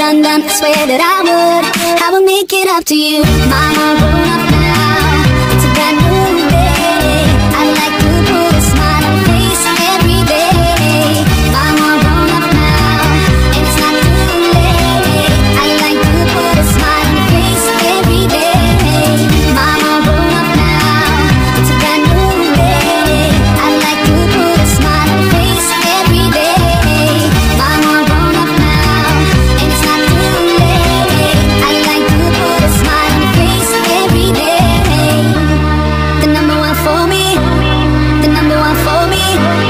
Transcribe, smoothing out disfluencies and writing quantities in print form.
undone. I swear that I would make it up to you. My heart grown up now, it's a brand new day. I'd like to put a smile on your face every day. My heart grown up now, and it's not too late. I'd like to put a smile on your face every day. My heart grown up now, it's a brand new day. I'd like to put a smile on your face every day. My heart grown up now, and it's not too late. I'd like to put a smile on your face every day. The number one for me, the number one for me.